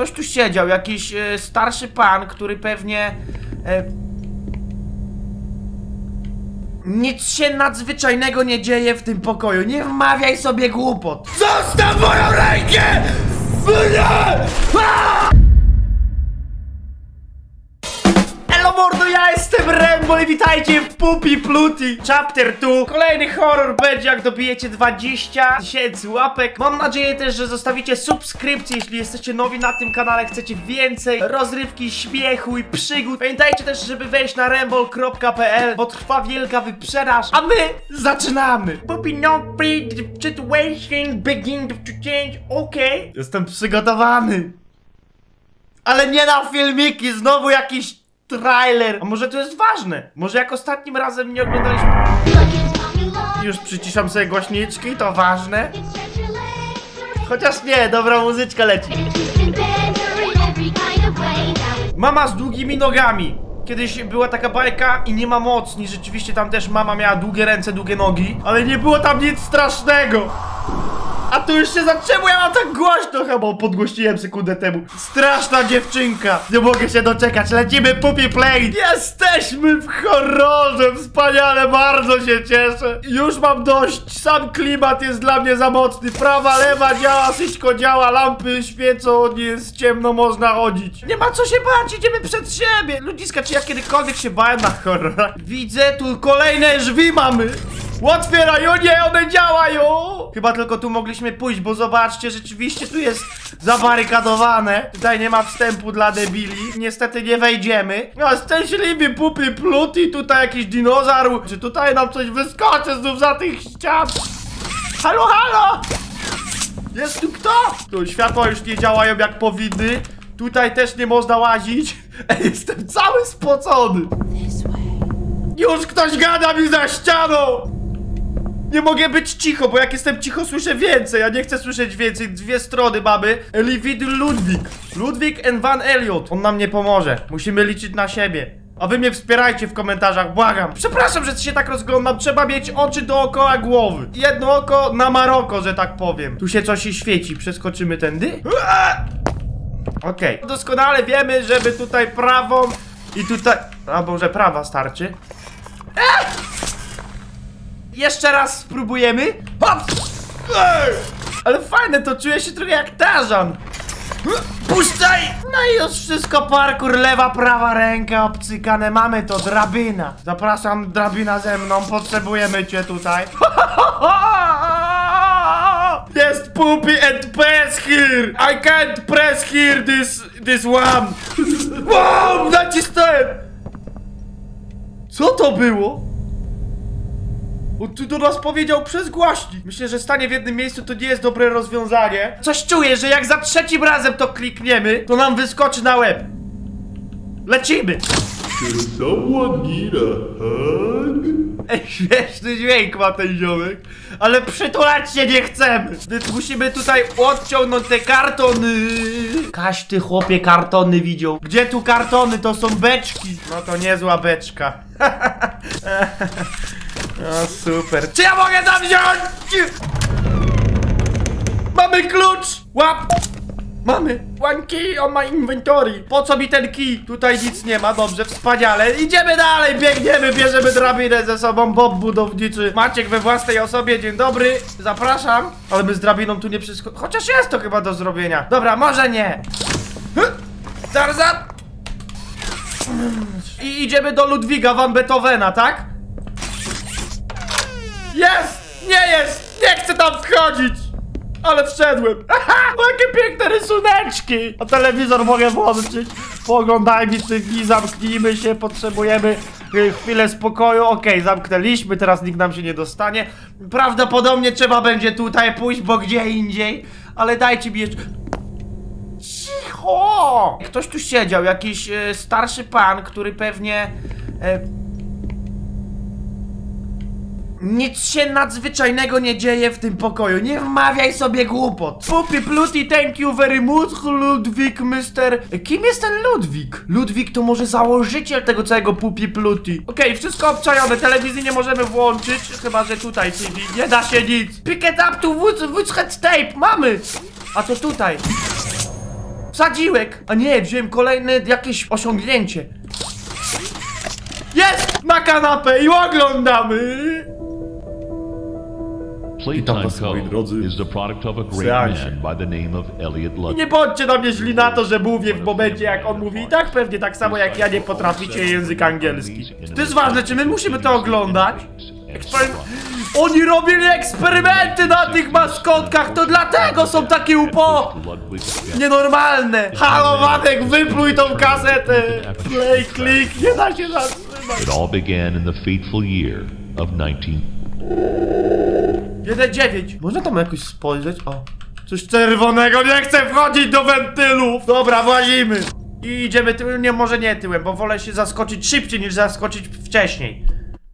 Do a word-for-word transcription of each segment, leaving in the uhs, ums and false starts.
Ktoś tu siedział, jakiś e, starszy pan, który pewnie... E, nic się nadzwyczajnego nie dzieje w tym pokoju. Nie wmawiaj sobie głupot. Zostaw moją rękę! Hello mordo, ja jestem Rembo i witajcie w Puppy Pluty Chapter dwa. Kolejny horror będzie, jak dobijecie dwadzieścia tysięcy łapek. Mam nadzieję też, że zostawicie subskrypcję, jeśli jesteście nowi na tym kanale, chcecie więcej rozrywki, śmiechu i przygód. Pamiętajcie też, żeby wejść na rembol kropka p l, bo trwa wielka wyprzedaż, a my zaczynamy. Puppy no free, the situation begin to change, okej. Jestem przygotowany. Ale nie na filmiki, znowu jakiś trailer. A może to jest ważne? Może jak ostatnim razem nie oglądaliśmy... Już przyciszam sobie głośniczki, to ważne. Chociaż nie, dobra muzyczka leci. Mama z długimi nogami. Kiedyś była taka bajka i nie ma mocni. Rzeczywiście tam też mama miała długie ręce, długie nogi. Ale nie było tam nic strasznego. A tu już się zaczęło, ja mam tak głośno chyba, podgłośniłem sekundę temu. Straszna dziewczynka. Nie mogę się doczekać, lecimy Puppy Play. Jesteśmy w horrorze, wspaniale, bardzo się cieszę. Już mam dość, sam klimat jest dla mnie za mocny. Prawa, lewa działa, wszystko działa, lampy świecą, nie jest ciemno, można chodzić. Nie ma co się bać, idziemy przed siebie. Ludziska, czy ja kiedykolwiek się bałem na horror? Widzę, tu kolejne drzwi mamy. Otwierają, nie, one działają. Chyba tylko tu mogliśmy pójść, bo zobaczcie, rzeczywiście tu jest zabarykadowane. Tutaj nie ma wstępu dla debili. Niestety nie wejdziemy. No, szczęśliwi Puppy Pluty, tutaj jakiś dinozaur. Czy tutaj nam coś wyskoczy znów za tych ścian? Halo, halo! Jest tu kto? Tu światła już nie działają jak powinny. Tutaj też nie można łazić. Jestem cały spocony. Już ktoś gada mi za ścianą! Nie mogę być cicho, bo jak jestem cicho, słyszę więcej. Ja nie chcę słyszeć więcej. Dwie strony mamy. Livid Ludwik. Ludwik and Van Elliot. On nam nie pomoże. Musimy liczyć na siebie. A wy mnie wspierajcie w komentarzach, błagam. Przepraszam, że się tak rozglądam. Trzeba mieć oczy dookoła głowy. Jedno oko na Maroko, że tak powiem. Tu się coś świeci. Przeskoczymy tędy? Okej. Okay. Doskonale wiemy, żeby tutaj prawą i tutaj... A może prawa starczy? Eee! Jeszcze raz spróbujemy. Hop! Ej! Ale fajne to, czuję się trochę jak Tarzan. Puszczaj! No i już wszystko, parkour, lewa, prawa ręka obcykane. Mamy to, drabina. Zapraszam, drabina ze mną, potrzebujemy cię tutaj. Jest Puppy and press here. I can't press here this, this one. Wow, nacisnąłem. Co to było? On tu do nas powiedział przez głośnik. Myślę, że stanie w jednym miejscu to nie jest dobre rozwiązanie. Coś czuję, że jak za trzecim razem to klikniemy, to nam wyskoczy na łeb. Lecimy. Ej, śmieszny dźwięk ma ten ziomek. Ale przytulać się nie chcemy. Więc musimy tutaj odciągnąć te kartony. Kaś ty chłopie kartony widział. Gdzie tu kartony? To są beczki. No to niezła beczka. No super. Czy ja mogę tam wziąć? Mamy klucz! Łap! Mamy! One key on my inventory. Po co mi ten key? Tutaj nic nie ma, dobrze, wspaniale. Idziemy dalej, biegniemy, bierzemy drabinę ze sobą. Bob budowniczy Maciek we własnej osobie, dzień dobry, zapraszam. Ale my z drabiną tu nie wszystko. Chociaż jest to chyba do zrobienia. Dobra, może nie. Zaraz! I idziemy do Ludwiga van Beethovena, tak? Jest! Nie jest! Nie chcę tam wchodzić! Ale wszedłem! Aha! Jakie piękne rysuneczki! A telewizor mogę włączyć? Pooglądajmy tych, zamknijmy się, potrzebujemy chwilę spokoju. Okej, okay, zamknęliśmy, teraz nikt nam się nie dostanie. Prawdopodobnie trzeba będzie tutaj pójść, bo gdzie indziej. Ale dajcie mi jeszcze... Cicho! Ktoś tu siedział, jakiś e, starszy pan, który pewnie... E, Nic się nadzwyczajnego nie dzieje w tym pokoju. Nie wmawiaj sobie głupot. Puppy Pluty, thank you very much. Ludwik, mister... Kim jest ten Ludwik? Ludwik to może założyciel tego całego Puppy Pluty. Okej, okay, wszystko obczajone. Telewizji nie możemy włączyć. Chyba, że tutaj T V. Nie da się nic. Pick it up to woods, woods head tape. Mamy. A to tutaj. Sadziłek! A nie, wziąłem kolejne jakieś osiągnięcie. Jest! Na kanapę i oglądamy! Playtime Cove is the product of a great man by the name of Elliot I Ludwig. nie bądźcie na mnie źli na to, że mówię w momencie jak on mówi. I tak pewnie tak samo jak ja nie potraficie język angielski. To jest ważne, czy my musimy to oglądać? Eksperyment... Oni robili eksperymenty na tych maskotkach, to dlatego są takie upo... nienormalne. Halo, Wadek, wypluj tą kasetę. Play, klik, nie da się zatrzymać. It all began in the fateful year of nineteen. jeden dziewięć. Można tam jakoś spojrzeć? O. Coś czerwonego, nie chcę wchodzić do wentylów. Dobra, włazimy. I idziemy tyłem, nie, może nie tyłem, bo wolę się zaskoczyć szybciej niż zaskoczyć wcześniej.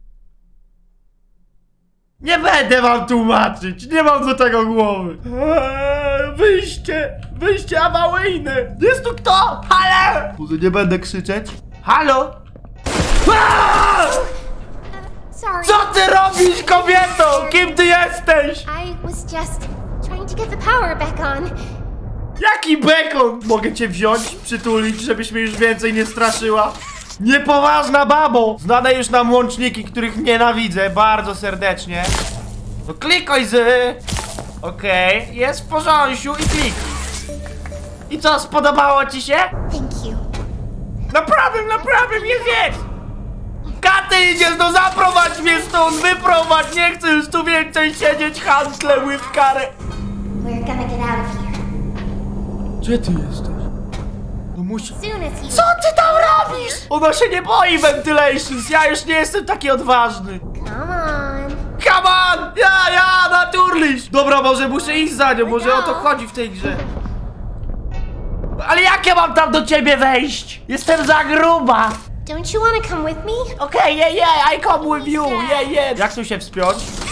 Nie będę wam tłumaczyć, nie mam do tego głowy. Eee, wyjście, wyjście awaryjne. Jest tu kto? Halo! Może nie będę krzyczeć? Halo? Aaaa! Sorry. Co ty robisz, kobieto? Kim ty jesteś? I was just trying to get the power back on. Jaki bekon? Mogę cię wziąć, przytulić, żebyś mnie już więcej nie straszyła? Niepoważna babo! Znane już nam łączniki, których nienawidzę bardzo serdecznie. No klikaj z... Okej, okay. Jest w porządku i klik. I co, spodobało ci się? Thank you. Naprawdę, naprawdę, nie wiedz! Katy idziesz, no zaprowadź mnie stąd, wyprowadź, nie chcę już tu więcej siedzieć, handlę, ływkarę. We're gonna get out of here. Gdzie ty jesteś? No musi... Soon as you... Co ty tam robisz? Ona się nie boi Ventilations, ja już nie jestem taki odważny. Come on. Come on! Ja, ja, naturliś! Dobra, może muszę iść za nią, może o to chodzi w tej grze. Ale jak ja mam tam do ciebie wejść? Jestem za gruba. Don't you want to come with me? Okej, okay, yeah, yeah, I come with you, yeah, yeah. Jak tu się wspiąć?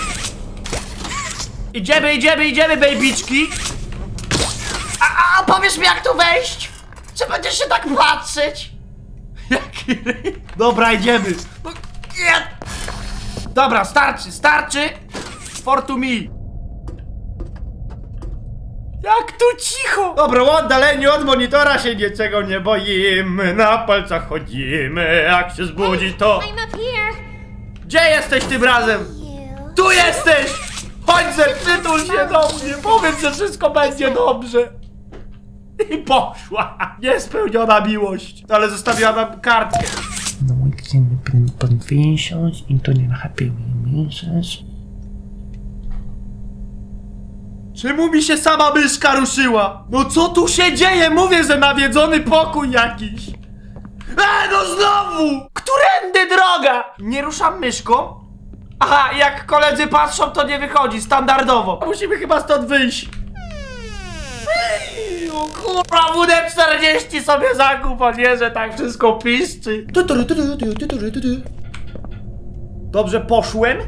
Idziemy, idziemy, idziemy, babiczki. A, a powiesz mi, jak tu wejść? Czy będziesz się tak patrzeć? Jaki ryj? Dobra, idziemy. No, nie. Dobra, starczy, starczy. For to me. Jak tu cicho! Dobra, w oddaleniu od monitora się niczego nie boimy. Na palcach chodzimy, jak się zbudzi to... I'm up here. Gdzie jesteś tym razem? You. Tu jesteś! Chodź ze, przytul się do mnie, powiedz, że wszystko będzie dobrze. I poszła. Niespełniona miłość. Ale zostawiła nam kartkę. No chcemy podwysiąść i to nie nachapiły się. Czemu mi się sama myszka ruszyła? No co tu się dzieje? Mówię, że nawiedzony pokój jakiś. E, no znowu! Którędy droga? Nie ruszam myszką? Aha, jak koledzy patrzą, to nie wychodzi, standardowo. Musimy chyba stąd wyjść. Ej, o kurwa, W D czterdzieści sobie zakup, a nie, że tak wszystko piszczy. Dobrze poszłem?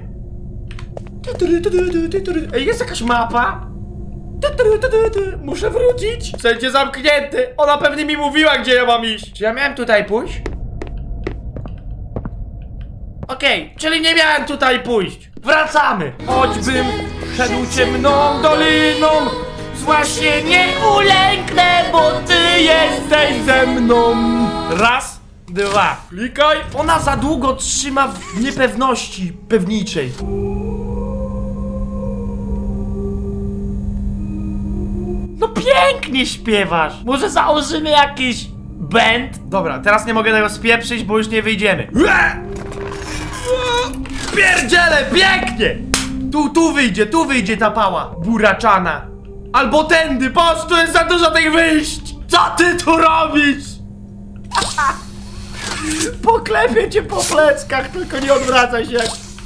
Ej, jest jakaś mapa? Muszę wrócić. Wszędzie zamknięty. Ona pewnie mi mówiła, gdzie ja mam iść. Czy ja miałem tutaj pójść? Okej, okay, czyli nie miałem tutaj pójść. Wracamy. Choćbym szedł ciemną doliną, zła się nie ulęknę, bo ty jesteś ze mną. Raz, dwa. Klikaj. Ona za długo trzyma w niepewności pewniczej. No pięknie śpiewasz. Może założymy jakiś band? Dobra, teraz nie mogę tego spieprzyć, bo już nie wyjdziemy. Pierdziele, pięknie! Tu, tu wyjdzie, tu wyjdzie ta pała buraczana. Albo tędy, patrz, tu jest za dużo tych wyjść. Co ty tu robisz? Poklepię cię po pleckach, tylko nie odwracaj się.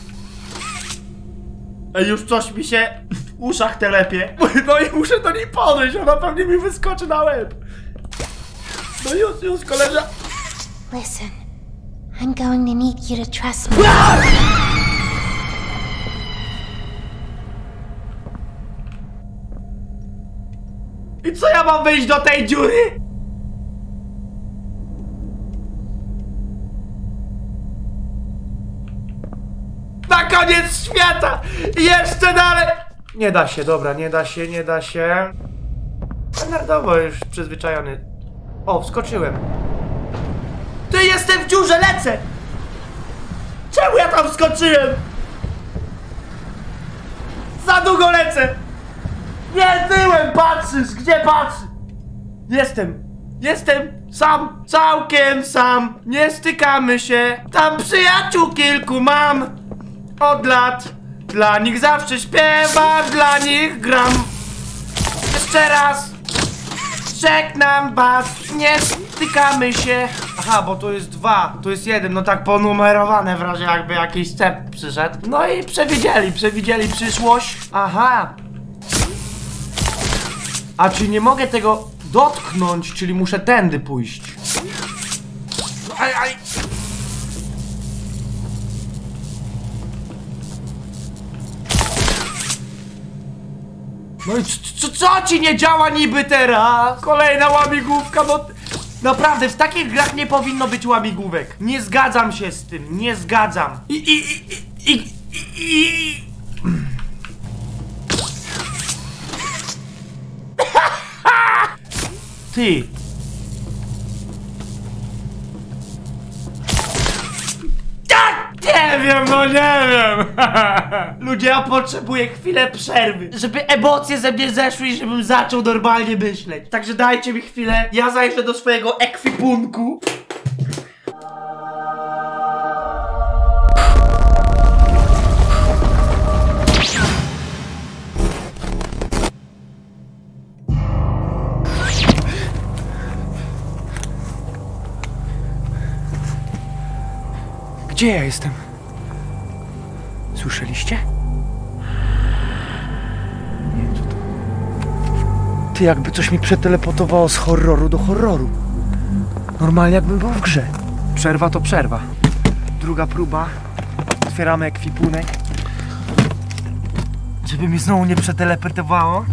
Ej, już coś mi się w uszach telepie. No i muszę do niej podejść, ona pewnie mi wyskoczy na łeb. No już, już, koleża. Listen, I'm going to need you to trust me. I co ja mam wejść do tej dziury? Na koniec świata! I jeszcze dalej! Nie da się, dobra, nie da się, nie da się. standardowo już przyzwyczajony. O, wskoczyłem. Ty, jestem w dziurze, lecę! Czemu ja tam wskoczyłem? Za długo lecę! Nie, tyłem patrzysz! Gdzie patrzysz? Jestem! Jestem sam! Całkiem sam! Nie stykamy się! Tam przyjaciół kilku mam! Od lat! Dla nich zawsze śpiewam, dla nich gram! Jeszcze raz! Żegnam was! Nie stykamy się! Aha, bo to jest dwa, to jest jeden, no tak ponumerowane w razie jakby jakiś cep przyszedł. No i przewidzieli, przewidzieli przyszłość. Aha! A czy nie mogę tego dotknąć, czyli muszę tędy pójść? Aj, aj! No i co, co ci nie działa niby teraz? Kolejna łamigłówka, no... Naprawdę, w takich grach nie powinno być łamigłówek. Nie zgadzam się z tym, nie zgadzam. I... i... i... i... i... i... Ty... Nie wiem, no nie wiem. Ludzie, ja potrzebuję chwilę przerwy, żeby emocje ze mnie zeszły i żebym zaczął normalnie myśleć. Także dajcie mi chwilę, ja zajrzę do swojego ekwipunku. Gdzie ja jestem? Słyszeliście? Nie wiem co to... Ty, jakby coś mi przeteleportowało z horroru do horroru. Normalnie jakbym był w grze. Przerwa to przerwa. Druga próba. Otwieramy ekwipunek. Żeby mi znowu nie przeteleportowało.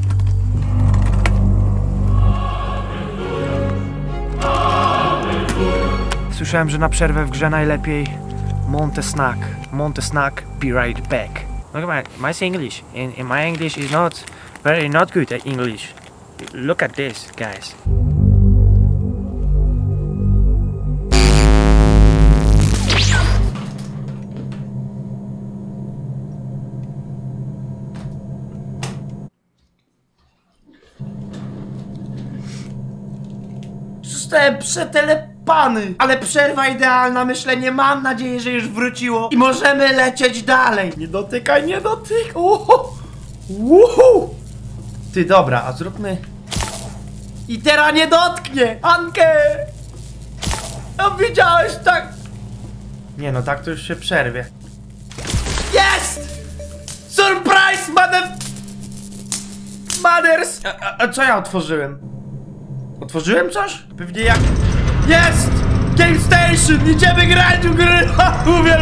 Słyszałem, że na przerwę w grze najlepiej Monte snack. Monte snack, be right back. Look at my, my English. In, in my English is not very not good at English. Look at this, guys. Zostałem przetelepany, ale przerwa idealna, myślenie, mam nadzieję, że już wróciło i możemy lecieć dalej. Nie dotykaj, nie dotykaj. Uhu. Ty, dobra, a zróbmy... I teraz nie dotknie! Ankę! No widziałeś tak... Nie no, tak to już się przerwie. Jest! Surprise, mother... Mothers! A, a, a co ja otworzyłem? Otworzyłem coś? Pewnie jak... Jest! Game Station! Idziemy grać w gry! Mówię!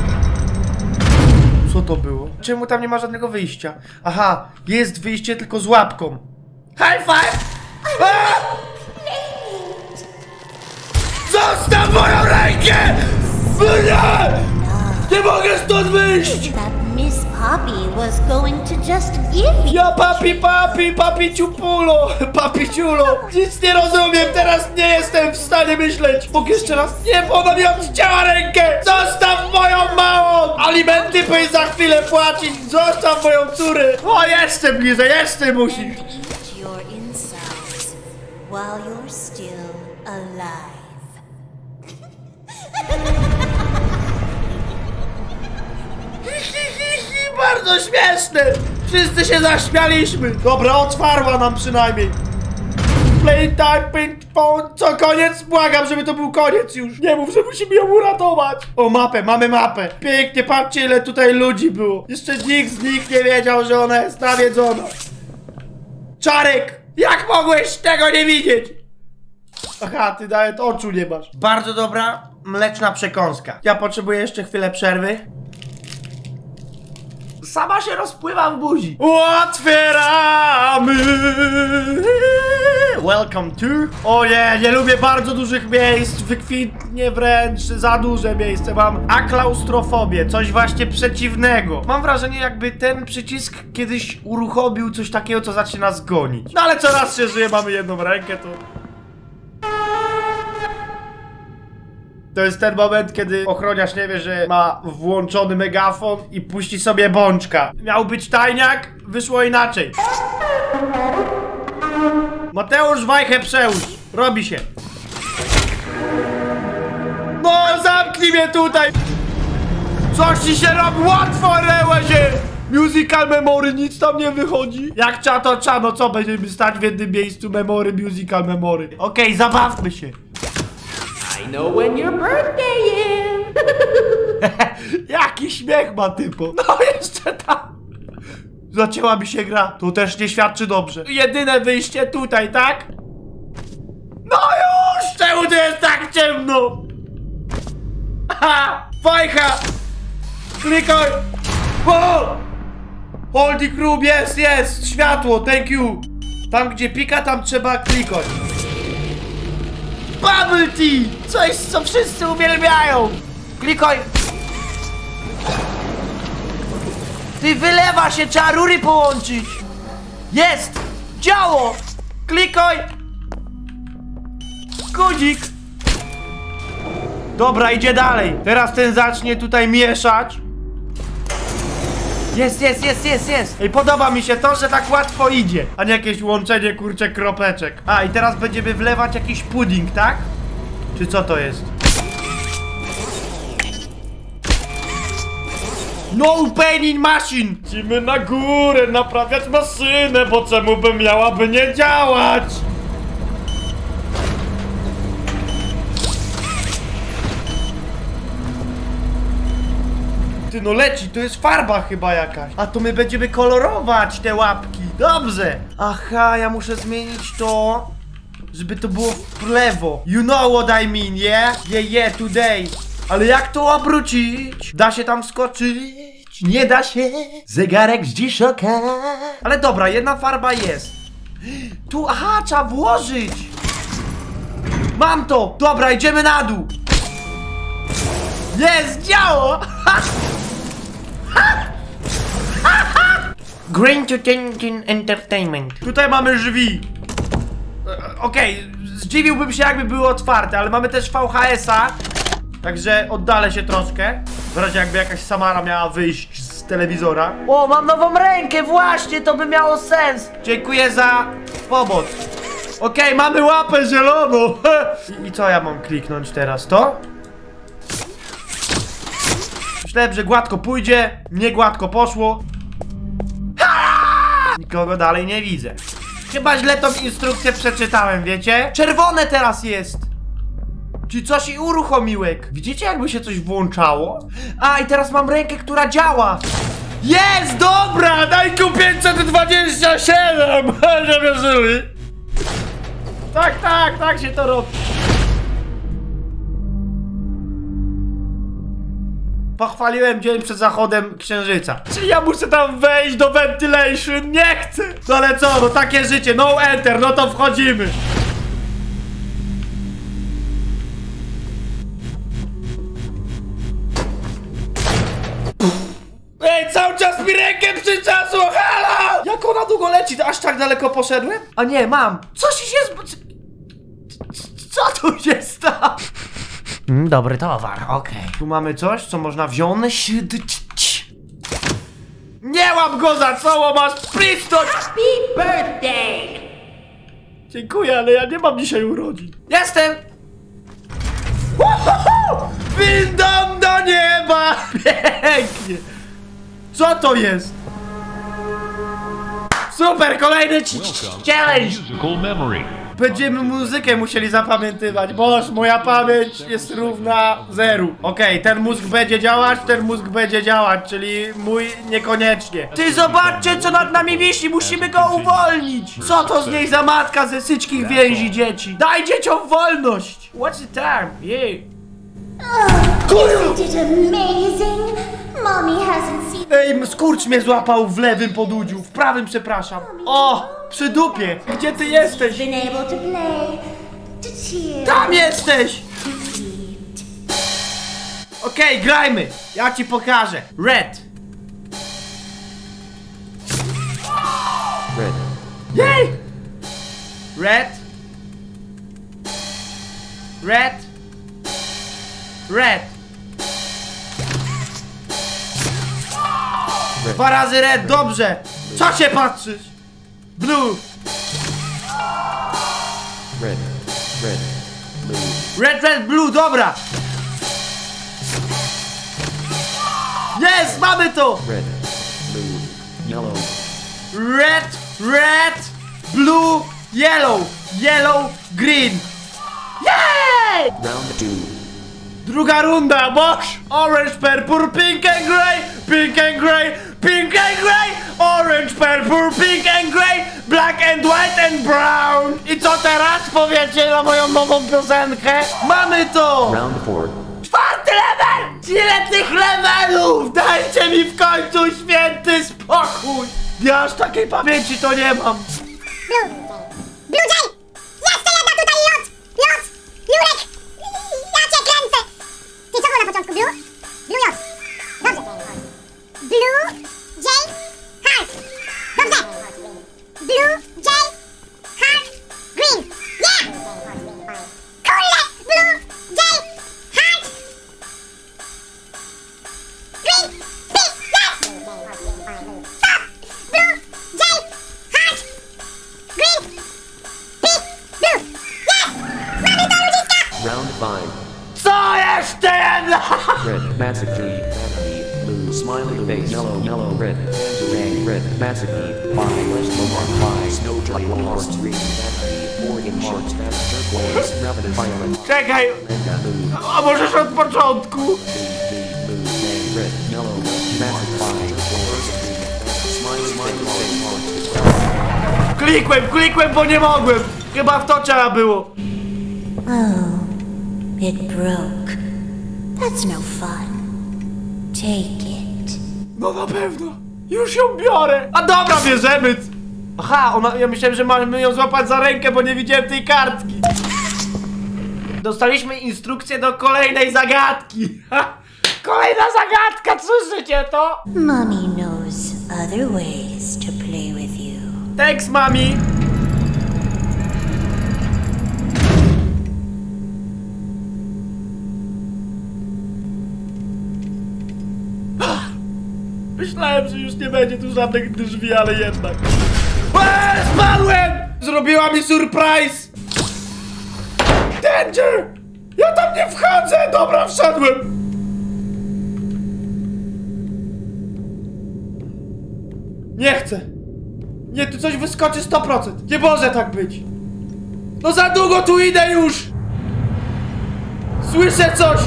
Co to było? Czemu tam nie ma żadnego wyjścia? Aha, jest wyjście tylko z łapką. High five! A! Zostaw moją rękę! Nie! Nie mogę stąd wyjść! Miss Poppy was going to just give you. Ja papi papi, papi ciupulo, papi ciulo. Nic nie rozumiem, teraz nie jestem w stanie myśleć. Mogę jeszcze raz? Nie, bo ona mi odcięła rękę. Zostaw moją małą. Alimenty powinien za chwilę płacić. Zostaw moją córę. O, jeszcze bliżej, jeszcze musisz. And eat your insides while you're still alive. Bardzo śmieszne! Wszyscy się zaśmialiśmy! Dobra, otwarła nam przynajmniej. Playtime, ping pong. Co, koniec? Błagam, żeby to był koniec już. Nie mów, że musimy ją uratować. O, mapę, mamy mapę. Pięknie, patrzcie, ile tutaj ludzi było. Jeszcze nikt z nich nie wiedział, że ona jest nawiedzona. Czarek! Jak mogłeś tego nie widzieć? Aha, ty nawet oczu nie masz. Bardzo dobra, mleczna przekąska. Ja potrzebuję jeszcze chwilę przerwy. Sama się rozpływa w buzi. Otwieramy. Welcome to. O nie, nie lubię bardzo dużych miejsc. Wykwintnie wręcz za duże miejsce. Mam aklaustrofobię, coś właśnie przeciwnego. Mam wrażenie, jakby ten przycisk kiedyś uruchomił coś takiego, co zacznie nas gonić. No ale coraz się żyje, mamy jedną rękę, to... To jest ten moment, kiedy ochroniarz nie wie, że ma włączony megafon i puści sobie bączka. Miał być tajniak, wyszło inaczej. Mateusz Wajchę przełóż. Robi się. No, zamknij mnie tutaj! Coś ci się robi, łatwo rełe się! Musical memory, nic tam nie wychodzi. Jak cza to cza, no co, będziemy stać w jednym miejscu, memory, musical memory. Okej, okay, zabawmy się. I know when your birthday is. Jaki śmiech ma typo. No jeszcze tam. Zacięła mi się gra. To też nie świadczy dobrze. Jedyne wyjście tutaj, tak? No już! Czemu to jest tak ciemno? Aha! Fajcha! Klikaj! O! Holding room, jest, jest! Światło, thank you! Tam gdzie pika, tam trzeba klikać. Bubble tea! Coś, co wszyscy uwielbiają! Klikaj! Ty, wylewa się, trzeba rury połączyć! Jest! Działo! Klikaj! Guzik! Dobra, idzie dalej. Teraz ten zacznie tutaj mieszać. Jest, jest, jest, jest, jest. Ej, podoba mi się to, że tak łatwo idzie. A nie jakieś łączenie, kurczę, kropeczek. A, i teraz będziemy wlewać jakiś pudding, tak? Czy co to jest? No pain in machine! Lecimy na górę, naprawiać maszynę, bo czemu by miałaby nie działać? Ty, no leci, to jest farba chyba jakaś. A to my będziemy kolorować te łapki. Dobrze. Aha, ja muszę zmienić to, żeby to było w lewo. You know what I mean, yeah? Yeah, yeah, today. Ale jak to obrócić? Da się tam skoczyć? Nie da się. Zegarek z dziszoka. Ale dobra, jedna farba jest. Tu, aha, trzeba włożyć. Mam to. Dobra, idziemy na dół. Jest, działo. Green to Tintin Entertainment. Tutaj mamy drzwi. Okej, okay, zdziwiłbym się, jakby były otwarte, ale mamy też V H S-a. Także oddalę się troszkę. W razie jakby jakaś Samara miała wyjść z telewizora. O, mam nową rękę, właśnie, to by miało sens. Dziękuję za pomoc. Okej, okay, mamy łapę zieloną. I, I co ja mam kliknąć teraz? To? Myślałem, że gładko pójdzie, nie gładko poszło. Nikogo dalej nie widzę. Chyba źle tą instrukcję przeczytałem, wiecie? Czerwone teraz jest. Czy coś i uruchomiłek. Widzicie, jakby się coś włączało? A, i teraz mam rękę, która działa. Jest, dobra, daj tu pięćset dwadzieścia siedem. Nie wierzyli. Tak, tak, tak się to robi. Pochwaliłem dzień przed zachodem księżyca. Czy ja muszę tam wejść do ventilation? Nie chcę! No ale co, no takie życie, no enter, no to wchodzimy. Ej, cały czas mi rękę przyczasło, halo! Jak ona długo leci? Aż tak daleko poszedłem? A nie, mam. Coś się z... Co tu się stało? Mm, dobry towar, okej. Okay. Tu mamy coś, co można wziąć. Nie łap go za całą, masz przystoć! Happy birthday! Dziękuję, ale ja nie mam dzisiaj urodzin. Jestem! Uhuhu! Wildam do nieba! Pięknie! Co to jest? Super, kolejny challenge! Musical memory. Będziemy muzykę musieli zapamiętywać, boż moja pamięć jest równa zeru. Okej, okay, ten mózg będzie działać, ten mózg będzie działać, czyli mój niekoniecznie. Ty, zobaczcie, co nad nami wisi, musimy go uwolnić. Co to z niej za matka ze syćkich więzi dzieci? Daj dzieciom wolność. What's the time? Yeah. Oh, isn't it amazing? Mommy hasn't seen. Ej, skurcz mnie złapał w lewym podudziu, w prawym przepraszam. O, przy dupie. Gdzie ty jesteś? Been able to play, to cheer. Tam jesteś! Okej, okay, grajmy. Ja ci pokażę. Red. Red. Jej! Red. Red. Red. Dwa razy red, dobrze! Co się patrzysz? Blue! Red. Red. Blue. Red, red, blue, dobra! Jest, mamy to! Red. Blue. Yellow. Red, red, blue, yellow, yellow, green. Yay! Round two. Druga runda, boż! Orange, purple, pink and grey, pink and grey, pink and grey, orange, purple, pink and grey, black and white and brown. I co teraz powiecie na moją nową piosenkę? Mamy to! Round four. Czwarty level! Ile tych levelów? Dajcie mi w końcu święty spokój! Ja aż takiej pamięci to nie mam. Blue! Blue Jay! Jeszcze jedna tutaj lot! Lot! Jurek! Ja cię kręcę! Ty co było na początku? Blue? Blue J. Dobrze. Blue Jay Heart. Dobrze. Blue Jay Heart Green. Yeah! Kurde! Blue Jay Heart Green. Pink. Yes! Stop! Blue Jay Heart Green. Pink. Blue. Yes! Mamy to, ludziska! Round five. Co jeszcze jedna? Red. Massacre. Blue. Smiling face. Yellow. Yellow. Red. Red. Red. Massacre. Five. Mark. Five. Snow triangle. Heart. Green. Morgan. Heart. Turquoise. Rapid. Violet. Czekaj, Mega. Blue. a możesz od początku? Blue. Red. Yellow. Massive. Five. Smiling face. Heart. Klikłem, klikłem, bo nie mogłem. Chyba w to trzeba było. Oh, it broke. That's no fun. Take it. No na pewno. Już ją biorę. A dobra, bierzemy. Aha, ona, ja myślałem, że mamy ją złapać za rękę, bo nie widziałem tej kartki. Dostaliśmy instrukcję do kolejnej zagadki. Ha! Kolejna zagadka, słyszycie to? Mommy knows other ways to play with you. Thanks, mami. Myślałem, że już nie będzie tu żadnych drzwi, ale jednak. Eee, spadłem! Zrobiła mi surprise! Danger! Ja tam nie wchodzę! Dobra, wszedłem! Nie chcę! Nie, tu coś wyskoczy sto procent! Nie może tak być! No za długo tu idę już! Słyszę coś!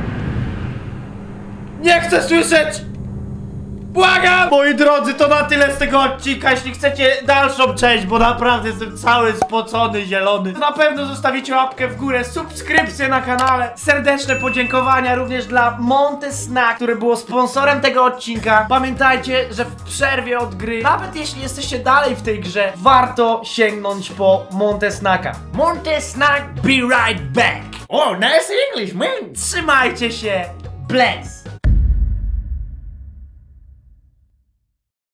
Nie chcę słyszeć! Błagam! Moi drodzy, to na tyle z tego odcinka. Jeśli chcecie dalszą część, bo naprawdę jestem cały spocony, zielony, na pewno zostawicie łapkę w górę, subskrypcję na kanale. Serdeczne podziękowania również dla Monte Snack, który było sponsorem tego odcinka. Pamiętajcie, że w przerwie od gry, nawet jeśli jesteście dalej w tej grze, warto sięgnąć po Monte Snacka. Monte Snack, be right back! Oh, nice English, man! Trzymajcie się! Bless!